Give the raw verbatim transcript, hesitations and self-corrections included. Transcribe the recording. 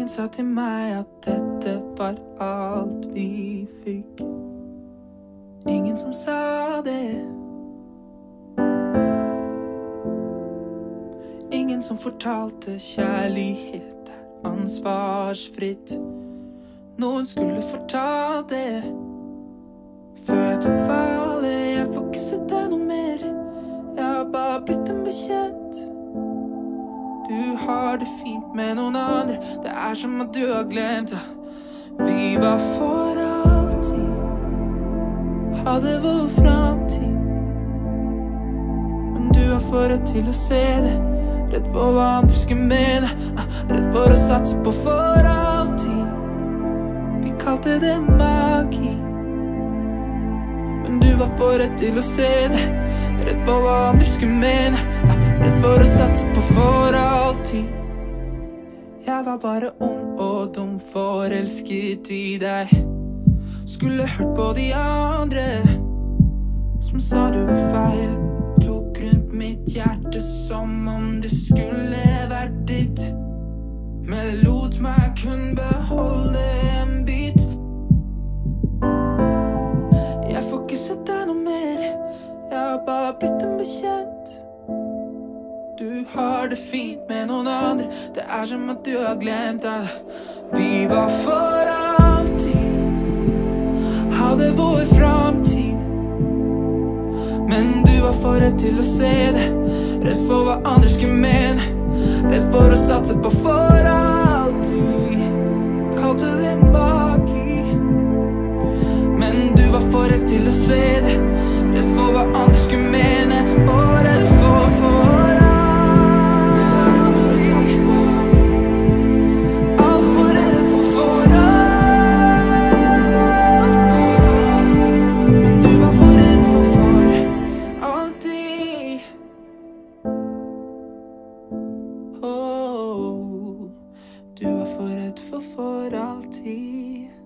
Ingen sa til meg at dette var alt vi fikk. Ingen som sa det. Ingen som fortalte kjærlighet er ansvarsfritt. Noen skulle fortalt det før jeg tok valget. Jeg får ikke sett deg noe mer. Jeg har bare blitt en bekjent. Du har det fint med noen andre. Det er som at du har glemt det. Vi var for alltid. Hadde vår framtid. Men du var for redd til å se det. Redd for hva andre skulle mene. Redd for å satse på for alltid. Vi kalte det magi. Men du var for redd til å se det. Redd for hva andre skulle mene. Redd for å satse på for alltid. Jeg var bare ung og dum, forelsket i deg. Skulle hørt på de andre som sa du var feil. Tok rundt mitt hjerte som om det skulle vært ditt. Men lot meg kun beholde en bit. Jeg får ikke sett deg noe mer. Jeg har bare blitt en bekjent. Du har det fint med noen andre. Det er som at du har glemt det. Vi var for alltid. Hadde vår framtid. Men du var for redd til å se det. Redd for hva andre skulle mene. Redd for å satse på for alltid. Kalte det magi. Men du var for redd til å se det. Redd for hva andre skulle mene. Og redd for for alltid. Alt for redd for for alltid. Men du var for redd for for alltid. Oh, du var for redd for for alltid.